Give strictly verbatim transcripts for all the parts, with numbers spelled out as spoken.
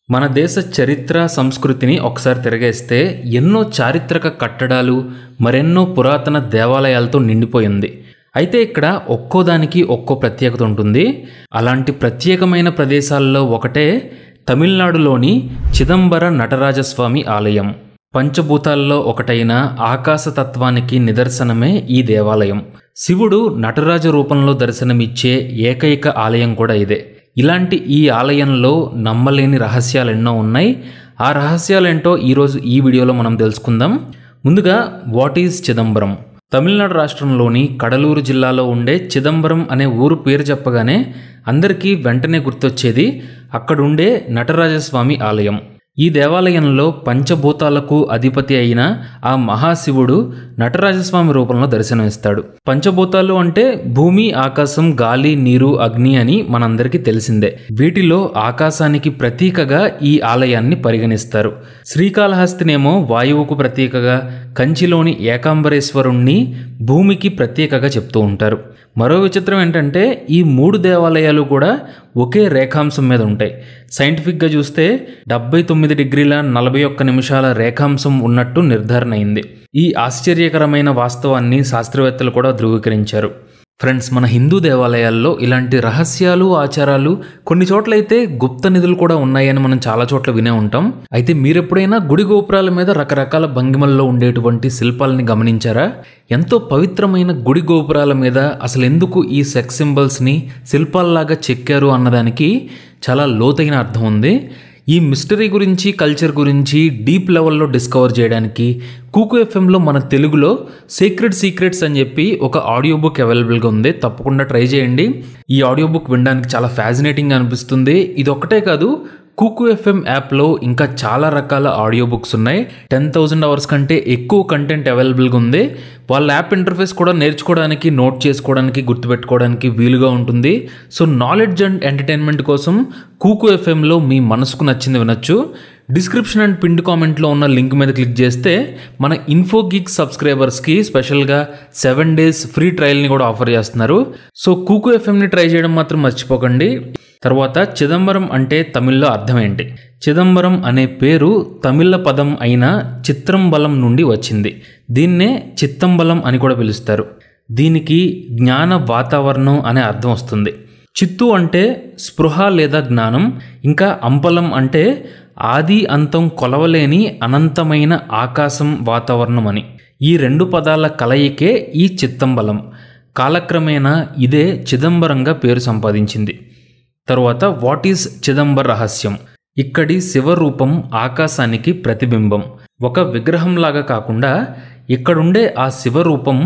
మన దేశ చరిత్ర సంస్కృతిని ఒకసారి తిరగేస్తే ఎన్నో చారిత్రక కట్టడాలు మరెన్నో పురాతన దేవాలయాలతో నిండిపోయింది. అయితే ఇక్కడ ఒక్కోదానికి ఒక్కో ప్రత్యేకత ఉంటుంది. అలాంటి ప్రత్యేకమైన ప్రదేశాల్లో ఒకటే తమిళనాడులోని చిదంబర నటరాజస్వామి ఆలయం. పంచభూతాల్లో ఒకటైన ఆకాశతత్వానికి నిదర్శనమే ఈ దేవాలయం. శివుడు నటరాజ రూపంలో దర్శనమిచ్చే ఏకైక ఆలయం కూడా ఇదే. ఇలాంటి ఈ ఆలయంలో నమ్మలేని రహస్యాలు ఎన్నో ఉన్నాయి. ఆ రహస్యాలేంటో ఈరోజు ఈ వీడియోలో మనం తెలుసుకుందాం. ముందుగా వాట్ ఈజ్ చిదంబరం? తమిళనాడు రాష్ట్రంలోని కడలూరు జిల్లాలో ఉండే చిదంబరం అనే ఊరు పేరు చెప్పగానే అందరికీ వెంటనే గుర్తొచ్చేది అక్కడుండే నటరాజస్వామి ఆలయం. ఈ దేవాలయంలో పంచభూతాలకు అధిపతి అయిన ఆ మహాశివుడు నటరాజస్వామి రూపంలో దర్శనమిస్తాడు. పంచభూతాలు అంటే భూమి, ఆకాశం, గాలి, నీరు, అగ్ని అని మనందరికీ తెలిసిందే. వీటిలో ఆకాశానికి ప్రతీకగా ఈ ఆలయాన్ని పరిగణిస్తారు. శ్రీకాళహస్తినేమో వాయువుకు ప్రతీకగా, కంచిలోని ఏకాంబరేశ్వరుణ్ణి భూమికి ప్రత్యేకగా చెప్తూ ఉంటారు. మరో విచిత్రం ఏంటంటే ఈ మూడు దేవాలయాలు కూడా ఒకే రేఖాంశం మీద ఉంటాయి. సైంటిఫిక్గా చూస్తే డెబ్బై తొమ్మిది డిగ్రీల నలభై ఒక్క నిమిషాల రేఖాంశం ఉన్నట్టు నిర్ధారణ అయింది. ఈ ఆశ్చర్యకరమైన వాస్తవాన్ని శాస్త్రవేత్తలు కూడా ధృవీకరించారు. ఫ్రెండ్స్, మన హిందూ దేవాలయాల్లో ఇలాంటి రహస్యాలు, ఆచారాలు కొన్ని చోట్లయితే గుప్త నిధులు కూడా ఉన్నాయని మనం చాలా చోట్ల వినే ఉంటాం. అయితే మీరెప్పుడైనా గుడి గోపురాల మీద రకరకాల భంగిమల్లో ఉండేటువంటి శిల్పాలని గమనించారా? ఎంతో పవిత్రమైన గుడి గోపురాల మీద అసలు ఎందుకు ఈ సెక్స్ సింబల్స్ని శిల్పాల్లాగా చెక్కారు అన్నదానికి చాలా లోతైన అర్థం ఉంది. ఈ మిస్టరీ గురించి, కల్చర్ గురించి డీప్ లెవెల్లో డిస్కవర్ చేయడానికి కూకు ఎఫ్ఎంలో మన తెలుగులో సీక్రెట్ సీక్రెట్స్ అని చెప్పి ఒక ఆడియో బుక్ అవైలబుల్గా ఉంది. తప్పకుండా ట్రై చేయండి. ఈ ఆడియో బుక్ వినడానికి చాలా ఫ్యాసినేటింగ్ అనిపిస్తుంది. ఇది ఒక్కటే కాదు, కూకు ఎఫ్ఎం యాప్లో ఇంకా చాలా రకాల ఆడియో బుక్స్ ఉన్నాయి. టెన్ థౌజండ్ అవర్స్ కంటే ఎక్కువ కంటెంట్ అవైలబుల్గా ఉంది. వాళ్ళ యాప్ ఇంటర్ఫేస్ కూడా నేర్చుకోవడానికి, నోట్ చేసుకోవడానికి, గుర్తుపెట్టుకోవడానికి వీలుగా ఉంటుంది. సో నాలెడ్జ్ అండ్ ఎంటర్టైన్మెంట్ కోసం కూకు ఎఫ్ఎంలో మీ మనసుకు నచ్చింది వినొచ్చు. డిస్క్రిప్షన్ అండ్ పిన్ కామెంట్లో ఉన్న లింక్ మీద క్లిక్ చేస్తే మన ఇన్ఫో గీక్ సబ్స్క్రైబర్స్కి స్పెషల్గా సెవెన్ డేస్ ఫ్రీ ట్రయల్ని కూడా ఆఫర్ చేస్తున్నారు. సో కూకు ఎఫ్ఎంని ట్రై చేయడం మాత్రం మర్చిపోకండి. తర్వాత చిదంబరం అంటే తమిళ్లో అర్థం ఏంటి? చిదంబరం అనే పేరు తమిళ పదం అయిన చిత్రంబలం నుండి వచ్చింది. దీన్నే చిత్తంబలం అని కూడా పిలుస్తారు. దీనికి జ్ఞాన వాతావరణం అనే అర్థం వస్తుంది. చిత్తు అంటే స్పృహ లేదా జ్ఞానం, ఇంకా అంబలం అంటే ఆది అంతం కొలవలేని అనంతమైన ఆకాశం, వాతావరణం అని. ఈ రెండు పదాల కలయికే ఈ చిత్తంబలం. కాలక్రమేణా ఇదే చిదంబరంగా పేరు సంపాదించింది. తరువాత వాట్ ఈజ్ చిదంబర రహస్యం? ఇక్కడి శివరూపం ఆకాశానికి ప్రతిబింబం. ఒక విగ్రహంలాగా కాకుండా ఇక్కడుండే ఆ శివరూపం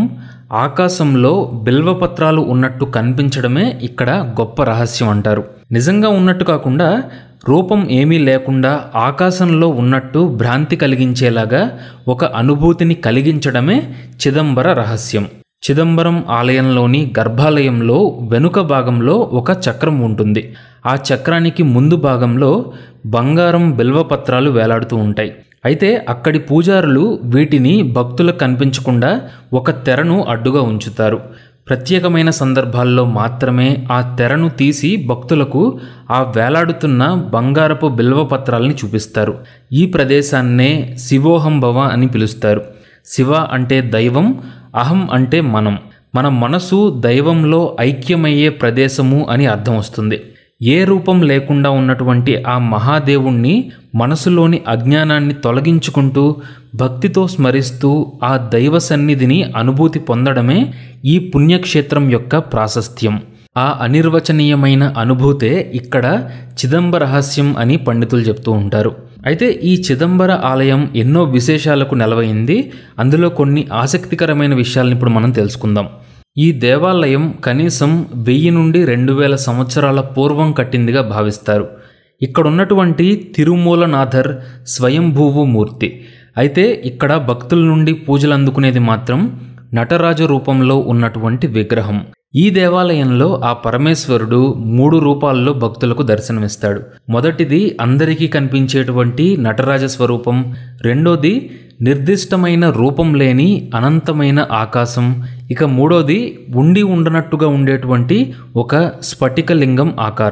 ఆకాశంలో బిల్వపత్రాలు ఉన్నట్టు కనిపించడమే ఇక్కడ గొప్ప రహస్యం అంటారు. నిజంగా ఉన్నట్టు కాకుండా రూపం ఏమీ లేకుండా ఆకాశంలో ఉన్నట్టు భ్రాంతి కలిగించేలాగా ఒక అనుభూతిని కలిగించడమే చిదంబర రహస్యం. చిదంబరం ఆలయంలోని గర్భాలయంలో వెనుక భాగంలో ఒక చక్రం ఉంటుంది. ఆ చక్రానికి ముందు భాగంలో బంగారం బిల్వపత్రాలు వేలాడుతూ ఉంటాయి. అయితే అక్కడి పూజారులు వీటిని భక్తులకు కనిపించకుండా ఒక తెరను అడ్డుగా ఉంచుతారు. ప్రత్యేకమైన సందర్భాల్లో మాత్రమే ఆ తెరను తీసి భక్తులకు ఆ వేలాడుతున్న బంగారపు బిల్వపత్రాలని చూపిస్తారు. ఈ ప్రదేశాన్నే శివోహం భవ అని పిలుస్తారు. శివ అంటే దైవం, అహం అంటే మనం. మన మనసు దైవంలో ఐక్యమయ్యే ప్రదేశము అని అర్థం వస్తుంది. ఏ రూపం లేకుండా ఉన్నటువంటి ఆ మహాదేవుణ్ణి మనసులోని అజ్ఞానాన్ని తొలగించుకుంటూ భక్తితో స్మరిస్తూ ఆ దైవ సన్నిధిని అనుభూతి పొందడమే ఈ పుణ్యక్షేత్రం యొక్క ప్రాశస్త్యం. ఆ అనిర్వచనీయమైన అనుభూతే ఇక్కడ చిదంబర రహస్యం అని పండితులు చెప్తూ ఉంటారు. అయితే ఈ చిదంబర ఆలయం ఎన్నో విశేషాలకు నెలవైంది. అందులో కొన్ని ఆసక్తికరమైన విషయాలను ఇప్పుడు మనం తెలుసుకుందాం. ఈ దేవాలయం కనీసం వెయ్యి నుండి రెండు వేల సంవత్సరాల పూర్వం కట్టిందిగా భావిస్తారు. ఇక్కడ ఉన్నటువంటి తిరుమూలనాథర్ స్వయంభూవు మూర్తి. అయితే ఇక్కడ భక్తుల నుండి పూజలు అందుకునేది మాత్రం నటరాజ రూపంలో ఉన్నటువంటి విగ్రహం. ఈ దేవాలయంలో ఆ పరమేశ్వరుడు మూడు రూపాల్లో భక్తులకు దర్శనమిస్తాడు. మొదటిది అందరికీ కనిపించేటువంటి నటరాజ స్వరూపం, రెండోది నిర్దిష్టమైన రూపం లేని అనంతమైన ఆకాశం, ఇక మూడోది ఉండి ఉండనట్టుగా ఉండేటువంటి ఒక స్ఫటికలింగం ఆకారం.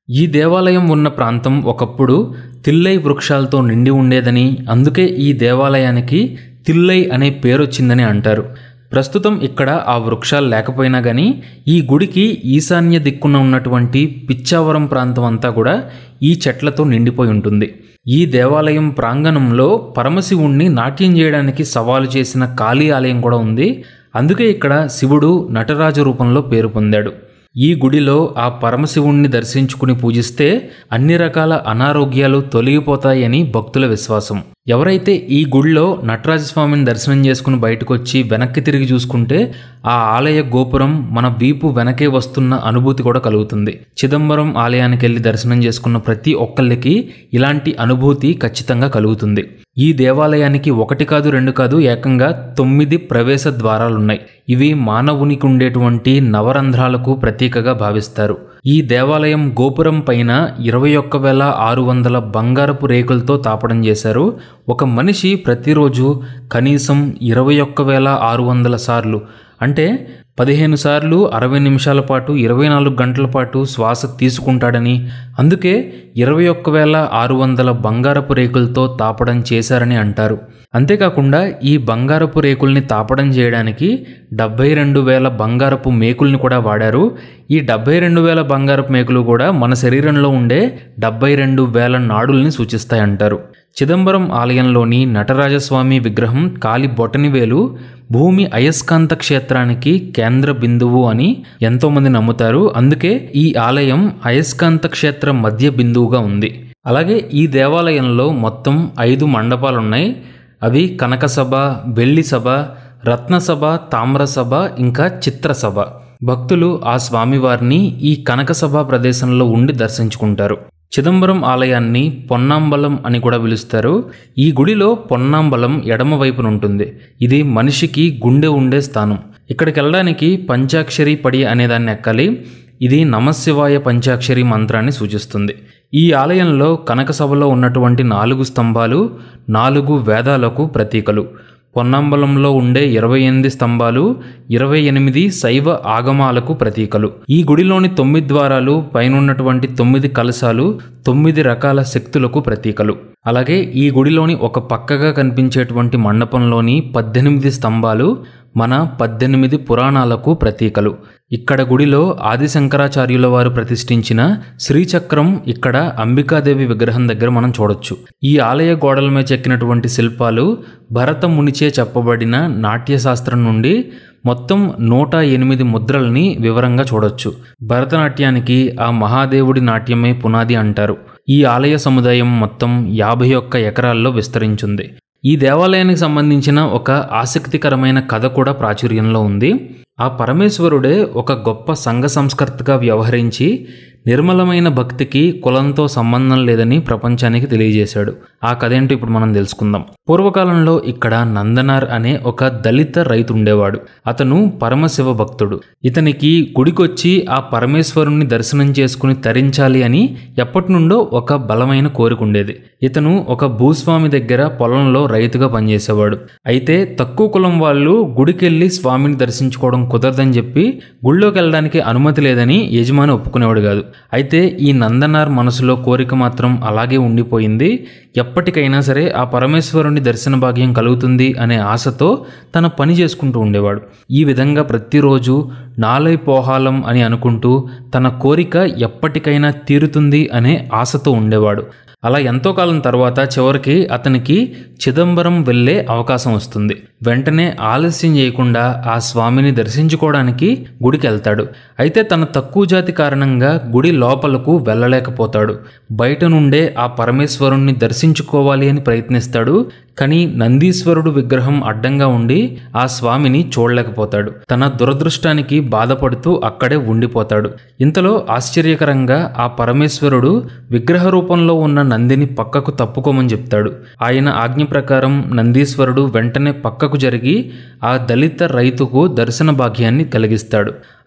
ఈ దేవాలయం ఉన్న ప్రాంతం ఒకప్పుడు తిల్లై వృక్షాలతో నిండి ఉండేదని, అందుకే ఈ దేవాలయానికి తిల్లై అనే పేరు వచ్చిందని అంటారు. ప్రస్తుతం ఇక్కడ ఆ వృక్షాలు లేకపోయినా కానీ ఈ గుడికి ఈశాన్య దిక్కున ఉన్నటువంటి పిచ్చావరం ప్రాంతం అంతా కూడా ఈ చెట్లతో నిండిపోయి ఉంటుంది. ఈ దేవాలయం ప్రాంగణంలో పరమశివుణ్ణి నాట్యం చేయడానికి సవాలు చేసిన కాళీ ఆలయం కూడా ఉంది. అందుకే ఇక్కడ శివుడు నటరాజ రూపంలో పేరు పొందాడు. ఈ గుడిలో ఆ పరమశివుణ్ణి దర్శించుకుని పూజిస్తే అన్ని రకాల అనారోగ్యాలు తొలగిపోతాయని భక్తుల విశ్వాసం. ఎవరైతే ఈ గుడిలో నటరాజస్వామిని దర్శనం చేసుకుని బయటకు వచ్చి వెనక్కి తిరిగి చూసుకుంటే ఆ ఆలయ గోపురం మన వీపు వెనకే వస్తున్న అనుభూతి కూడా కలుగుతుంది. చిదంబరం ఆలయానికి వెళ్ళి దర్శనం చేసుకున్న ప్రతి ఒక్కళ్ళకి ఇలాంటి అనుభూతి ఖచ్చితంగా కలుగుతుంది. ఈ దేవాలయానికి ఒకటి కాదు రెండు కాదు ఏకంగా తొమ్మిది ప్రవేశ ద్వారాలున్నాయి. ఇవి మానవునికి ఉండేటువంటి నవరంధ్రాలకు ప్రతీకగా భావిస్తారు. ఈ దేవాలయం గోపురం పైన ఇరవై ఒక్క వేల ఆరు వందల బంగారపు రేకులతో తాపడం చేశారు. ఒక మనిషి ప్రతిరోజు కనీసం ఇరవై ఒక్క వేల ఆరు వందల సార్లు అంటే పదిహేను సార్లు అరవై నిమిషాల పాటు ఇరవై నాలుగు గంటల పాటు శ్వాస తీసుకుంటాడని, అందుకే ఇరవై ఒక్క వేల ఆరు వందల బంగారపు రేకులతో తాపడం చేశారని అంటారు. అంతేకాకుండా ఈ బంగారపు రేకుల్ని తాపడం చేయడానికి డెబ్బై రెండు వేల బంగారపు మేకుల్ని కూడా వాడారు. ఈ డెబ్బై రెండు వేల బంగారపు మేకులు కూడా మన శరీరంలో ఉండే డెబ్బై రెండు వేల నాడుల్ని సూచిస్తాయంటారు. చిదంబరం ఆలయంలోని నటరాజస్వామి విగ్రహం కాలి బొటనివేలు భూమి అయస్కాంత క్షేత్రానికి కేంద్ర బిందువు అని ఎంతోమంది నమ్ముతారు. అందుకే ఈ ఆలయం అయస్కాంత క్షేత్ర మధ్య బిందువుగా ఉంది. అలాగే ఈ దేవాలయంలో మొత్తం ఐదు మండపాలున్నాయి. అవి కనకసభ, వెల్లి సభ, రత్నసభ, తామ్రసభ, ఇంకా చిత్రసభ. భక్తులు ఆ స్వామివారిని ఈ కనకసభ ప్రదేశంలో ఉండి దర్శించుకుంటారు. చిదంబరం ఆలయాన్ని పొన్నాంబలం అని కూడా పిలుస్తారు. ఈ గుడిలో పొన్నాంబలం ఎడమ వైపున ఉంటుంది. ఇది మనిషికి గుండె ఉండే స్థానం. ఇక్కడికి వెళ్ళడానికి పంచాక్షరి పడి అనేదాన్ని ఎక్కాలి. ఇది నమశివాయ పంచాక్షరి మంత్రాన్ని సూచిస్తుంది. ఈ ఆలయంలో కనకసభలో ఉన్నటువంటి నాలుగు స్తంభాలు నాలుగు వేదాలకు ప్రతీకలు. పొన్నాంబలంలో ఉండే ఇరవై ఎనిమిది స్తంభాలు ఇరవై ఎనిమిది శైవ ఆగమాలకు ప్రతీకలు. ఈ గుడిలోని తొమ్మిది ద్వారాలు, పైనున్నటువంటి తొమ్మిది కలశాలు తొమ్మిది రకాల శక్తులకు ప్రతీకలు. అలాగే ఈ గుడిలోని ఒక పక్కగా కనిపించేటువంటి మండపంలోని పద్దెనిమిది స్తంభాలు మన పద్దెనిమిది పురాణాలకు ప్రతీకలు. ఇక్కడ గుడిలో ఆది శంకరాచార్యుల వారు ప్రతిష్ఠించిన శ్రీచక్రం ఇక్కడ అంబికాదేవి విగ్రహం దగ్గర మనం చూడొచ్చు. ఈ ఆలయ గోడల మీద చెక్కినటువంటి శిల్పాలు భరత మునిచే చెప్పబడిన నాట్యశాస్త్రం నుండి మొత్తం నూట ఎనిమిది ముద్రల్ని వివరంగా చూడొచ్చు. భరతనాట్యానికి ఆ మహాదేవుడి నాట్యమే పునాది అంటారు. ఈ ఆలయ సముదాయం మొత్తం యాభై ఒక్క ఎకరాల్లో విస్తరించింది. ఈ దేవాలయానికి సంబంధించిన ఒక ఆసక్తికరమైన కథ కూడా ప్రాచుర్యంలో ఉంది. ఆ పరమేశ్వరుడే ఒక గొప్ప సంఘ సంస్కర్తగా వ్యవహరించి నిర్మలమైన భక్తికి కులంతో సంబంధం లేదని ప్రపంచానికి తెలియజేశాడు. ఆ కథ ఏంటో ఇప్పుడు మనం తెలుసుకుందాం. పూర్వకాలంలో ఇక్కడ నందనార్ అనే ఒక దళిత రైతు ఉండేవాడు. అతను పరమశివ భక్తుడు. ఇతనికి గుడికొచ్చి ఆ పరమేశ్వరుణ్ణి దర్శనం చేసుకుని తరించాలి అని ఎప్పటి నుండో ఒక బలమైన కోరిక ఉండేది. ఇతను ఒక భూస్వామి దగ్గర పొలంలో రైతుగా పనిచేసేవాడు. అయితే తక్కువ కులం వాళ్ళు గుడికెళ్ళి స్వామిని దర్శించుకోవడం కుదరదని చెప్పి గుళ్ళోకి వెళ్ళడానికి అనుమతి లేదని యజమాని ఒప్పుకునేవాడు కాదు. అయితే ఈ నందనార్ మనసులో కోరిక మాత్రం అలాగే ఉండిపోయింది. ఎప్పటికైనా సరే ఆ పరమేశ్వరుని దర్శన భాగ్యం కలుగుతుంది అనే ఆశతో తన పని చేసుకుంటూ ఉండేవాడు. ఈ విధంగా ప్రతిరోజు నాలై పోహాలం అని అనుకుంటూ తన కోరిక ఎప్పటికైనా తీరుతుంది అనే ఆశతో ఉండేవాడు. అలా ఎంతో కాలం తర్వాత చివరికి అతనికి చిదంబరం వెళ్ళే అవకాశం వస్తుంది. వెంటనే ఆలస్యం చేయకుండా ఆ స్వామిని దర్శించుకోవడానికి గుడికి వెళ్తాడు. అయితే తన తక్కువ జాతి కారణంగా గుడి లోపలకు వెళ్ళలేకపోతాడు. బయట నుండే ఆ పరమేశ్వరుణ్ణి దర్శించుకోవాలి అని ప్రయత్నిస్తాడు. కానీ నందీశ్వరుడు విగ్రహం అడ్డంగా ఉండి ఆ స్వామిని చూడలేకపోతాడు. తన దురదృష్టానికి బాధపడుతూ అక్కడే ఉండిపోతాడు. ఇంతలో ఆశ్చర్యకరంగా ఆ పరమేశ్వరుడు విగ్రహ రూపంలో ఉన్న నందిని పక్కకు తప్పుకోమని చెప్తాడు. ఆయన ఆజ్ఞ ప్రకారం నందీశ్వరుడు వెంటనే పక్కకు జరిగి ఆ దళిత రైతుకు దర్శన భాగ్యాన్ని కలిగిస్తాడు.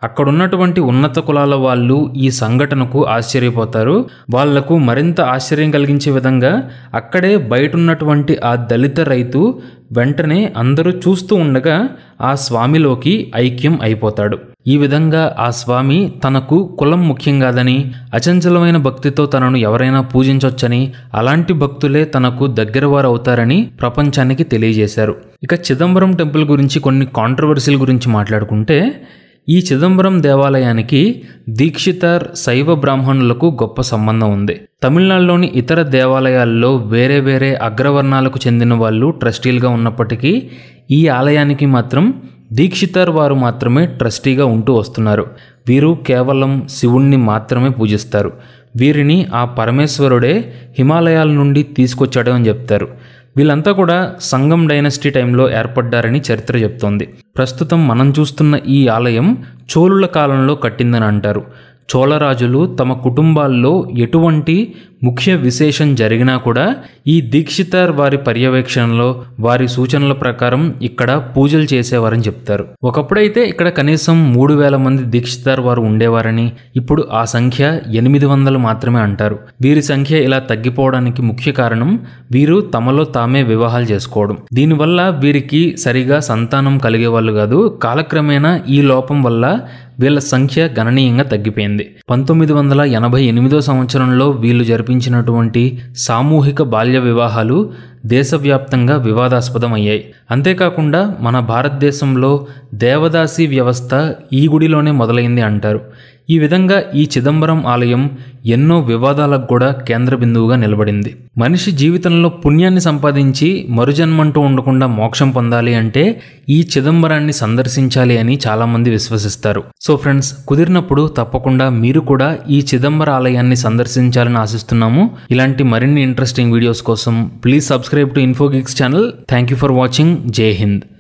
అక్కడున్నటువంటి ఉన్నత కులాల వాళ్ళు ఈ సంఘటనకు ఆశ్చర్యపోతారు. వాళ్లకు మరింత ఆశ్చర్యం కలిగించే విధంగా అక్కడే బయట ఉన్నటువంటి ఆ దళిత రైతు వెంటనే అందరూ చూస్తూ ఉండగా ఆ స్వామిలోకి ఐక్యం అయిపోతాడు. ఈ విధంగా ఆ స్వామి తనకు కులం ముఖ్యం కాదని, అచంచలమైన భక్తితో తనను ఎవరైనా పూజించవచ్చని, అలాంటి భక్తులే తనకు దగ్గర వారు అవుతారని ప్రపంచానికి తెలియజేశారు. ఇక చిదంబరం టెంపుల్ గురించి కొన్ని కాంట్రవర్సీల గురించి మాట్లాడుకుంటే, ఈ చిదంబరం దేవాలయానికి దీక్షితార్ శైవ బ్రాహ్మణులకు గొప్ప సంబంధం ఉంది. తమిళనాడులోని ఇతర దేవాలయాల్లో వేరే వేరే అగ్రవర్ణాలకు చెందిన వాళ్ళు ట్రస్టీలుగా ఉన్నప్పటికీ ఈ ఆలయానికి మాత్రం దీక్షితార్ వారు మాత్రమే ట్రస్టీగా ఉంటూ వస్తున్నారు. వీరు కేవలం శివుణ్ణి మాత్రమే పూజిస్తారు. వీరిని ఆ పరమేశ్వరుడే హిమాలయాల నుండి తీసుకొచ్చాడు అని చెప్తారు. వీళ్ళంతా కూడా సంగం డైనస్టీ టైంలో ఏర్పడ్డారని చరిత్ర చెప్తోంది. ప్రస్తుతం మనం చూస్తున్న ఈ ఆలయం చోళుల కాలంలో కట్టిందని అంటారు. చోళరాజులు తమ కుటుంబాల్లో ఎటువంటి ముఖ్య విశేషం జరిగినా కూడా ఈ దీక్షితార్ వారి పర్యవేక్షణలో, వారి సూచనల ప్రకారం ఇక్కడ పూజలు చేసేవారని చెప్తారు. ఒకప్పుడైతే ఇక్కడ కనీసం మూడు వేల మంది దీక్షితార్ వారు ఉండేవారని, ఇప్పుడు ఆ సంఖ్య ఎనిమిది వందలు మాత్రమే అంటారు. వీరి సంఖ్య ఇలా తగ్గిపోవడానికి ముఖ్య కారణం వీరు తమలో తామే వివాహాలు చేసుకోవడం. దీనివల్ల వీరికి సరిగా సంతానం కలిగే వాళ్ళు కాదు. కాలక్రమేణా ఈ లోపం వల్ల వీళ్ళ సంఖ్య గణనీయంగా తగ్గిపోయింది. పంతొమ్మిది వందల ఎనభై ఎనిమిదో సంవత్సరంలో వీళ్ళు జరిపించినటువంటి సామూహిక బాల్య వివాహాలు దేశవ్యాప్తంగా వివాదాస్పదం అయ్యాయి. అంతేకాకుండా మన భారతదేశంలో దేవదాసి వ్యవస్థ ఈ గుడిలోనే మొదలైంది అంటారు. ఈ విధంగా ఈ చిదంబరం ఆలయం ఎన్నో వివాదాలకు కూడా కేంద్ర బిందువుగా నిలబడింది. మనిషి జీవితంలో పుణ్యాన్ని సంపాదించి మరుజన్మంటూ ఉండకుండా మోక్షం పొందాలి అంటే ఈ చిదంబరాన్ని సందర్శించాలి అని చాలామంది విశ్వసిస్తారు. సో ఫ్రెండ్స్, కుదిరినప్పుడు తప్పకుండా మీరు కూడా ఈ చిదంబర ఆలయాన్ని సందర్శించాలని ఆశిస్తున్నాము. ఇలాంటి మరిన్ని ఇంట్రెస్టింగ్ వీడియోస్ కోసం please subscribe to Infogix channel. Thank you for watching. జై హింద్.